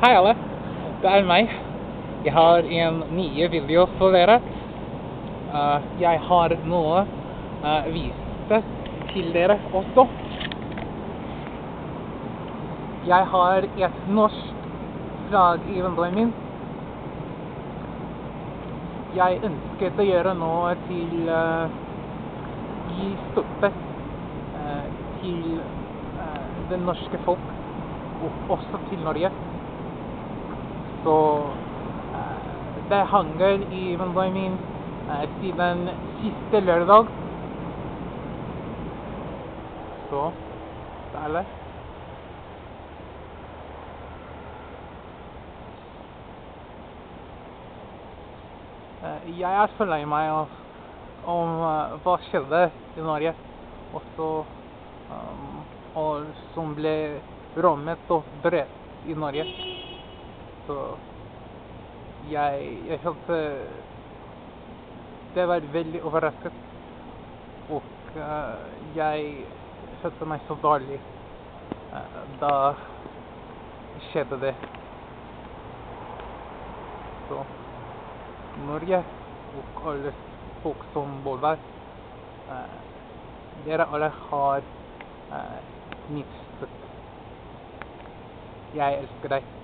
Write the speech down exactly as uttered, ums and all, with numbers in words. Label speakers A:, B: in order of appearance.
A: Hei alle, det er meg. Jeg har en nye video for dere. Uh, jeg har noe uh, vist til dere også. Jeg har et norsk flagg i vinduet min. Jeg ønsket å gjøre noe til uh, gi støtte uh, til uh, det norske folk, og også til Norge. Så uh, det hanger i vinduet min uh, siden siste lørdag. Så, det er det. Uh, jeg er så lei meg av om uh, hva skjedde i Norge, også, um, og som ble rammet og drept i Norge. Så jeg, jeg følte det var veldig overrasket, og uh, jeg følte meg så dårlig uh, da skjedde det. Så Norge og alle folk som bor der, uh, dere alle har uh, mitt støtte. Jeg elsker deg.